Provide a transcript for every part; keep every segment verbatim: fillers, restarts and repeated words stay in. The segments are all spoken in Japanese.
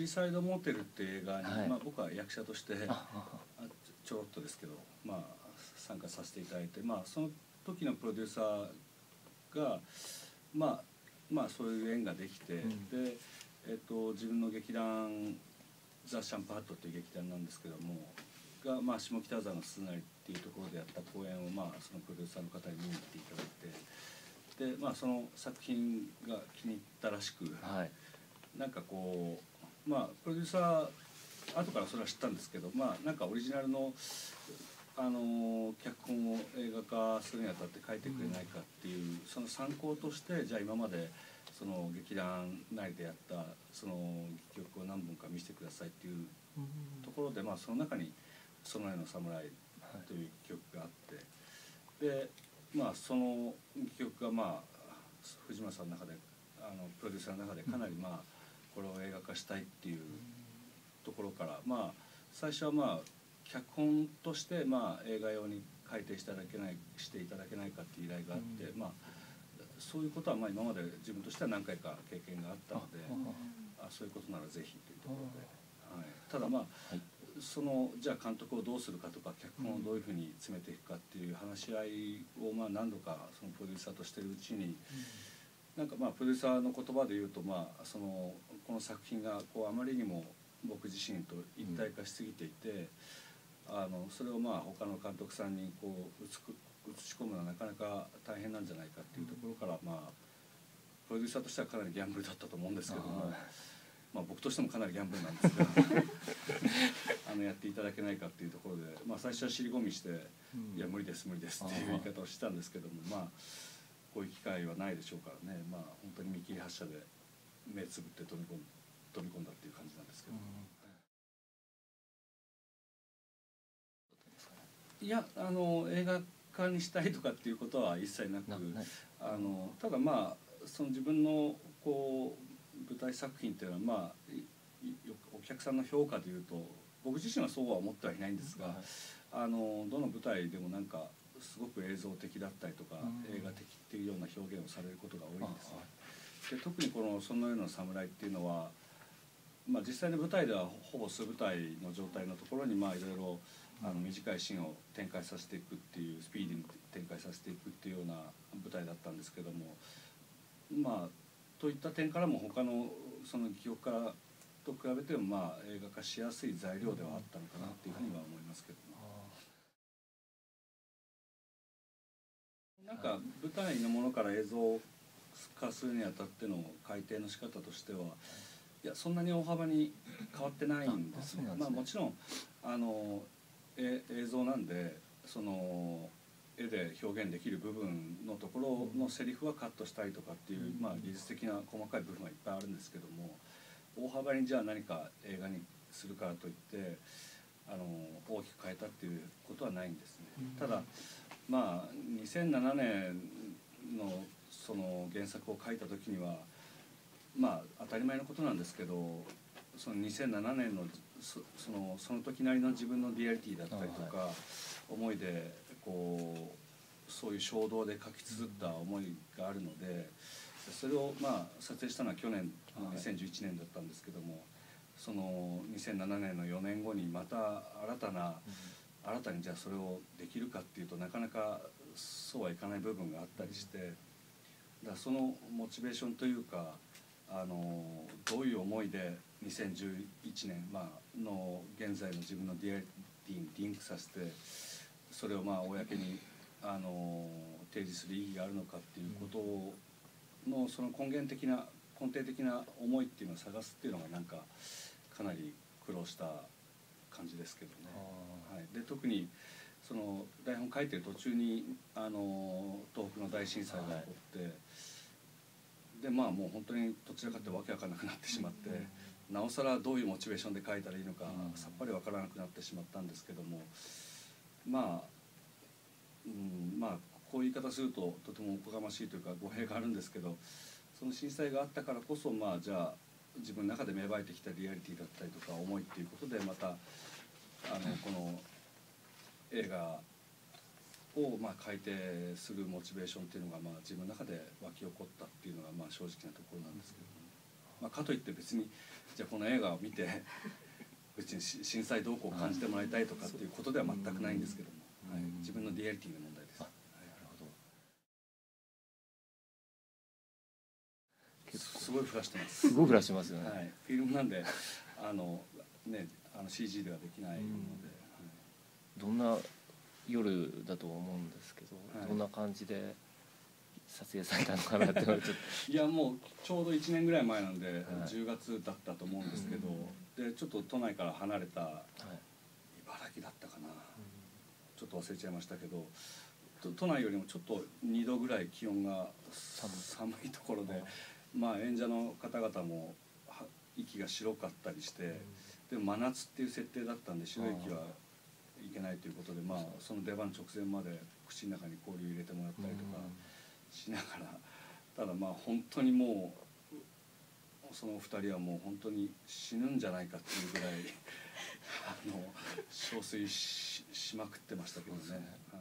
シーサイドモテルっていう映画に、 はい、 まあ、僕は役者としてあちょろっとですけど、まあ、参加させていただいて、まあ、その時のプロデューサーが、まあ、まあそういう縁ができて、うん、で、えっと、自分の劇団ザ・シャンプーハットっていう劇団なんですけどもが、まあ、下北沢の鈴なりっていうところでやった公演を、まあ、そのプロデューサーの方に見に来ていただいて、で、まあ、その作品が気に入ったらしく、はい、なんかこう、まあ、プロデューサー後からそれは知ったんですけど、まあ、なんかオリジナルの、あの脚本を映画化するにあたって書いてくれないかっていう、うん、その参考としてじゃあ今までその劇団内でやったその戯曲を何本か見せてくださいっていうところで、まあ、その中に「その絵の侍」という戯曲があって、で、まあ、その戯曲が、まあ、藤村さんの中であのプロデューサーの中でかなり、まあ、これを映画化したいっていうところから、まあ、最初はまあ脚本として、まあ、映画用に改訂していただけないしていただけないかっていう依頼があって、うん、まあ、そういうことはまあ今まで自分としては何回か経験があったので、あそういうことならぜひというところで、はい、ただまあ、はい、そのじゃあ監督をどうするかとか脚本をどういうふうに詰めていくかっていう話し合いをまあ何度かそのプロデューサーとしてるうちに、うん、なんかまあプロデューサーの言葉で言うと、まあ、そのこの作品がこうあまりにも僕自身と一体化しすぎていて、うん、あのそれをまあ他の監督さんにこう映く映し込むのはなかなか大変なんじゃないかっていうところから、まあプロデューサーとしてはかなりギャンブルだったと思うんですけども、まあ僕としてもかなりギャンブルなんですけどあのやっていただけないかっていうところで、まあ、最初は尻込みして「いや無理です無理です」っていう言い方をしたんですけども、まあこういう機会はないでしょうからね、まあ本当に見切り発車で目つぶって飛び込ん飛び込んだっていう感じなんですけど。いや、あの映画化にしたいとかっていうことは一切なく、あのただまあその自分のこう舞台作品っていうのは、まあお客さんの評価でいうと僕自身はそうは思ってはいないんですが、あのどの舞台でもなんかすごく映像的だったりとか、映画的っていうような表現をされることが多いんですね。で特にこの「その世の侍」っていうのは、まあ、実際の舞台ではほぼ素舞台の状態のところにまあいろいろあの短いシーンを展開させていくっていうスピーディーに展開させていくっていうような舞台だったんですけども、まあといった点からも他のその戯曲からと比べてもまあ映画化しやすい材料ではあったのかなっていうふうには思いますけども。なんか舞台のものから映像化するにあたっての改訂の仕方としては、いやそんなに大幅に変わってないんですね。まあもちろんあのえ映像なんでその絵で表現できる部分のところのセリフはカットしたりとかっていう、まあ、技術的な細かい部分はいっぱいあるんですけども、大幅にじゃあ何か映画にするからといってあの大きく変えたっていうことはないんですね。ただまあにせんななねんのその原作を書いた時にはまあ当たり前のことなんですけど、そのにせんななねんのそのその時なりの自分のリアリティだったりとか、はい、思いでこうそういう衝動で書き綴った思いがあるので、それをまあ撮影したのは去年のにせんじゅういちねんだったんですけども、そのにせんななねんのよねんごにまた新たな、うん、新たにじゃあそれをできるかっていうとなかなかそうはいかない部分があったりして、だからそのモチベーションというかあのどういう思いでにせんじゅういちねん、まあの現在の自分のリアリティにリンクさせてそれをまあ公にあの提示する意義があるのかっていうことのその根源的な根底的な思いっていうのを探すっていうのがなんかかなり苦労した感じですけどね。はい、で特にその台本書いてる途中にあの東北の大震災が起こって、はい、でまあもう本当にどちらかってわけわかんなくなってしまって、うん、なおさらどういうモチベーションで書いたらいいのか、うん、さっぱりわからなくなってしまったんですけども、まあ、うん、まあこういう言い方するととてもおこがましいというか語弊があるんですけど、その震災があったからこそまあじゃあ自分の中で芽生えてきたリアリティだったりとか思いっていうことでまたあのこの映画をまあ改訂するモチベーションっていうのがまあ自分の中で湧き起こったっていうのがまあ正直なところなんですけどね。 まあ、かといって別にじゃあこの映画を見て別に震災どうこう感じてもらいたいとかっていうことでは全くないんですけども、はい、自分のリアリティの問題です。なるほど。すごい降らしてます。 すごい降らしてますよね。 はい、フィルムなんであのねあの シージー ではできないので、はい、 どんな夜だと思うんですけど、はい、どんな感じで撮影されたのかなってちょっといやもうちょうどいちねんぐらい前なんで、はい、じゅうがつだったと思うんですけど、うん、でちょっと都内から離れた、はい、茨城だったかな、うん、ちょっと忘れちゃいましたけど、都内よりもちょっとにどぐらい気温が寒いところで、まあ演者の方々も息が白かったりして、でも真夏っていう設定だったんで白い息はいけないということで、まあその出番直前まで口の中に氷入れてもらったりとかしながら、ただまあ本当にもうそのふたりはもう本当に死ぬんじゃないかっていうぐらいあの憔悴 し, しまくってましたけどね。はい、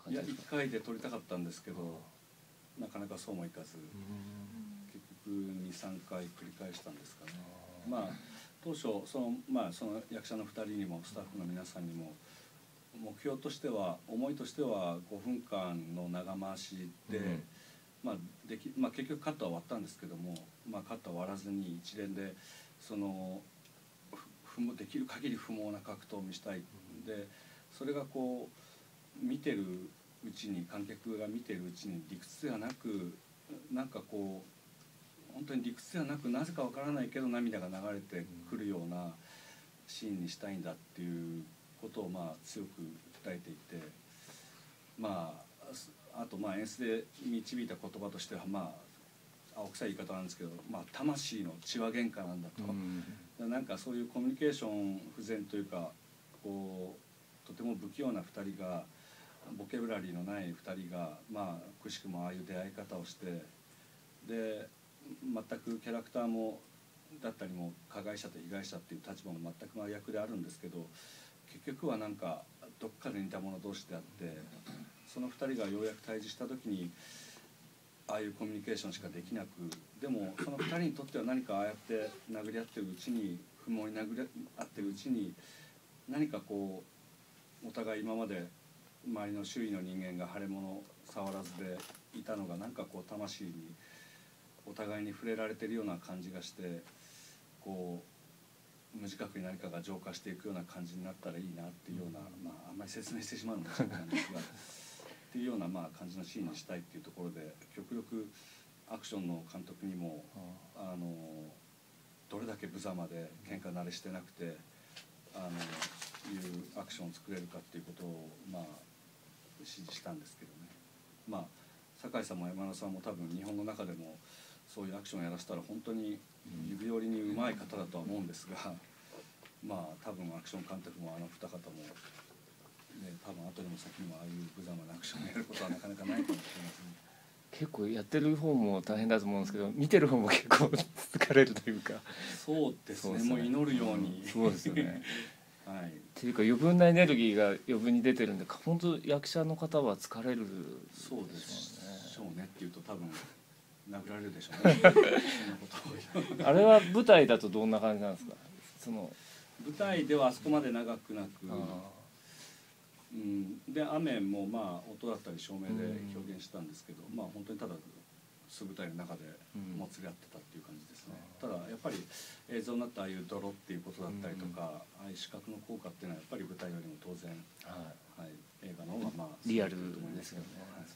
いやいっかいで撮りたかったんですけどなかなかそうもいかず、結局にさんかい繰り返したんですかね。まあ当初その、まあ、その役者のふたりにもスタッフの皆さんにも目標としては思いとしてはごふんかんの長回しで、うん、まあできまあ、結局カットは終わったんですけども、まあ、カットは終わらずに一連でその不できる限り不毛な格闘を見したい、うん、でそれがこう見てるうちに観客が見てるうちに理屈ではなくなんかこう本当に理屈ではなくなぜかわからないけど涙が流れてくるようなシーンにしたいんだっていうことをまあ強く訴えていて、まああとまあ演出で導いた言葉としてはまあ青臭い言い方なんですけど、まあ、魂の血は喧嘩なんだと、うん、なんかそういうコミュニケーション不全というかこうとても不器用なふたりがボキャブラリーのないふたりがまあくしくもああいう出会い方をしてで全くキャラクターもだったりも加害者と被害者っていう立場も全く真逆であるんですけど結局はなんかどっかで似た者同士であってそのふたりがようやく対峙した時にああいうコミュニケーションしかできなくでもそのふたりにとっては何かああやって殴り合ってるうちに不毛に殴り合ってるうちに何かこうお互い今まで周りの周囲の人間が腫れ物触らずでいたのがなんかこう魂にお互いに触れられてるような感じがしてこう無自覚に何かが浄化していくような感じになったらいいなっていうような、まあ、あんまり説明してしまうのもそうなんですがっていうようなまあ感じのシーンにしたいっていうところで極力アクションの監督にもあのどれだけ無様で喧嘩慣れしてなくてあのいうアクションを作れるかっていうことをまあ指示したんですけどね。まあ酒井さんも山田さんも多分日本の中でもそういうアクションをやらせたら本当に指折りにうまい方だとは思うんですが、まあ多分アクション監督もあの二方も、ね、多分後にも先にもああいう無様なアクションをやることはなかなかないかもしれません。 結構やってる方も大変だと思うんですけど見てる方も結構疲れるというか。 そうですね。もう祈るように。 そうですよね。 はい。っていうか余分なエネルギーが余分に出てるんで本当役者の方は疲れる、ね、 そうですしょうねっていうと多分殴られるでしょうね。 あれは舞台だとどんな感じなんですか。その舞台ではあそこまで長くなく、うん、で雨もまあ音だったり照明で表現したんですけど、うん、まあ本当にただ素舞台の中でもつれ合ってたっていう感じですね。うん、ただやっぱり映像になったああいう泥っていうことだったりとか、うん、ああいう視覚の効果っていうのはやっぱり舞台よりも当然、はいはい、映画の方がまあリアルですよね。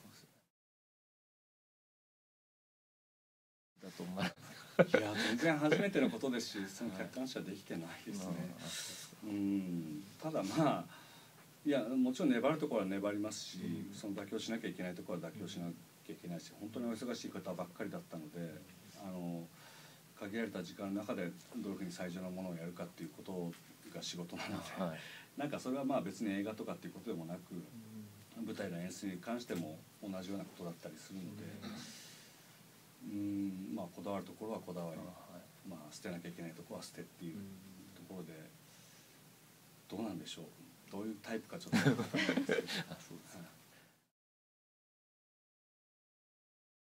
だと思います。 いや全然初めてのことですしその客観視はできてないですね。うん、ただまあいやもちろん粘るところは粘りますし、うん、その妥協しなきゃいけないところは妥協しなきゃいけないし本当にお忙しい方ばっかりだったのであの限られた時間の中でどういうふうに最上のものをやるかっていうことが仕事なので、はい、なんかそれはまあ別に映画とかっていうことでもなく、うん、舞台の演出に関しても同じようなことだったりするので。うん、まあこだわるところはこだわり、はい、まあ捨てなきゃいけないところは捨てっていうところでどうなんでしょうどういうタイプかちょっと分からないですけどな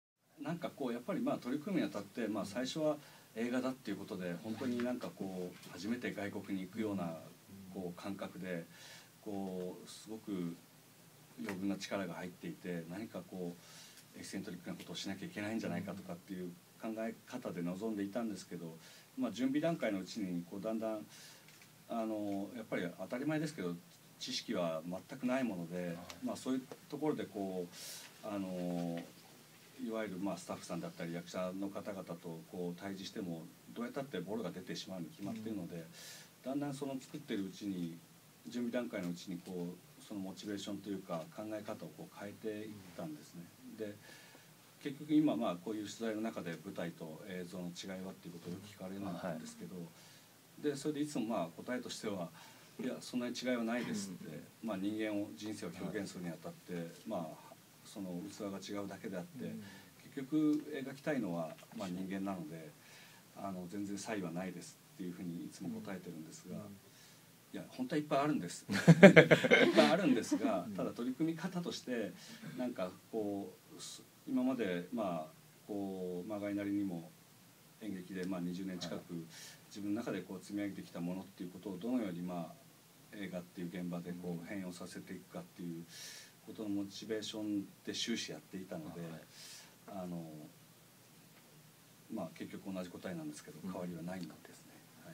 なんかこうやっぱりまあ取り組むにあたって、まあ、最初は映画だっていうことで本当になんかこう初めて外国に行くようなこう感覚でこうすごく余分な力が入っていて、何かこうエキセントリックなことをしなきゃいけないんじゃないかとかっていう考え方で臨んでいたんですけど、まあ、準備段階のうちにこうだんだんあのやっぱり当たり前ですけど知識は全くないもので、まあ、そういうところでこうあのいわゆるまあスタッフさんだったり役者の方々とこう対峙してもどうやったってボロが出てしまうに決まっているので、だんだんその作ってるうちに準備段階のうちにこうそのモチベーションというか考え方をこう変えていったんですね。で結局今まあこういう取材の中で舞台と映像の違いはっていうことをよく聞かれるんですけど、でそれでいつもまあ答えとしてはいやそんなに違いはないですって、まあ、人間を人生を表現するにあたってまあその器が違うだけであって、結局描きたいのはまあ人間なのであの全然差異はないですっていうふうにいつも答えてるんですが、いや本当はいっぱいあるんですいっぱいあるんですが、ただ取り組み方としてなんかこう今までまあこうまがいなりにも演劇でまあにじゅうねん近く自分の中でこう積み上げてきたものっていうことをどのようにまあ映画っていう現場でこう変容させていくかっていうことのモチベーションで終始やっていたので、あのまあ結局同じ答えなんですけど変わりはないんですね。はい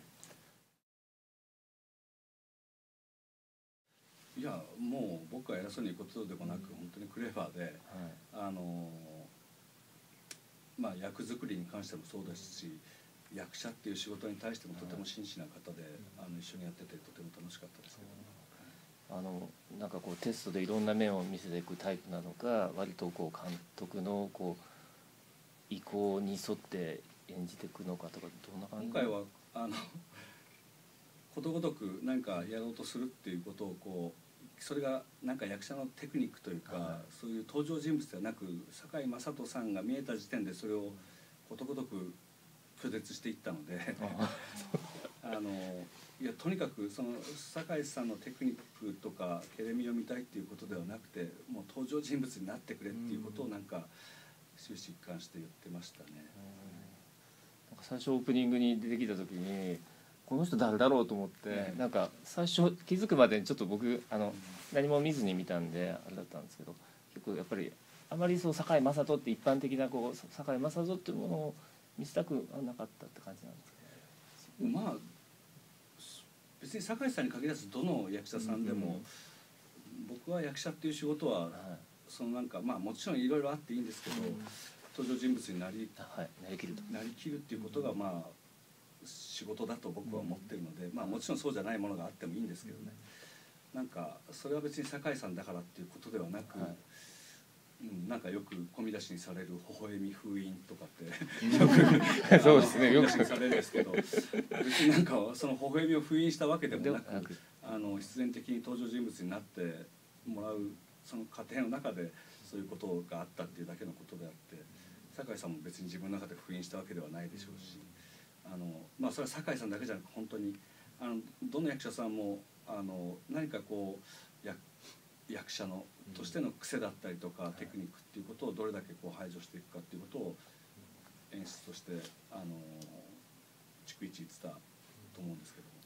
、いやもう僕は偉そうに言うことでもなく本当にクレバーで、あのまあ役作りに関してもそうですし、役者っていう仕事に対してもとても真摯な方で、あの一緒にやっててとても楽しかったですけどね。 あのなんかこうテストでいろんな面を見せていくタイプなのか、割とこう監督のこう意向に沿って演じていくのかとか、どんな感じ？ 今回はあのことごとく何かやろうとするっていうことをこうそれがなんか役者のテクニックというか、はい、そういう登場人物ではなく堺雅人さんが見えた時点でそれをことごとく拒絶していったのであのいやとにかくその堺さんのテクニックとかケレミを見たいっていうことではなくて、もう登場人物になってくれっていうことをなんか終始一貫して言ってましたね。 なんか最初オープニングに出てきた時にこの人誰だろうと思って、うん、なんか最初気づくまでにちょっと僕あの、うん、何も見ずに見たんであれだったんですけど、結構やっぱりあまりそう堺雅人って一般的なこう堺雅人っていうものを見せたくなかったって感じなんですかね。 まあ別に堺さんに限らずどの役者さんでも、うん、僕は役者っていう仕事は、はい、そのなんかまあもちろんいろいろあっていいんですけど、うん、登場人物になり、 はい、なりきるとなりきるっていうことがまあ仕事だと僕は思ってるので、うん、まあもちろんそうじゃないものがあってもいいんですけどね、うん、なんかそれは別に堺さんだからっていうことではなく、はい、うん、なんかよく込み出しにされる微笑み封印とかってよくそうですね、よく込み出しにされるんですけど、別になんかその微笑みを封印したわけでもなく、あの必然的に登場人物になってもらうその過程の中でそういうことがあったっていうだけのことであって、堺さんも別に自分の中で封印したわけではないでしょうし、あのまあそれは堺さんだけじゃなく本当にあのどの役者さんもあの何かこう役役者のとしての癖だったりとかテクニックっていうことをどれだけこう排除していくかっていうことを演出としてあの逐一言ってたと思うんですけど。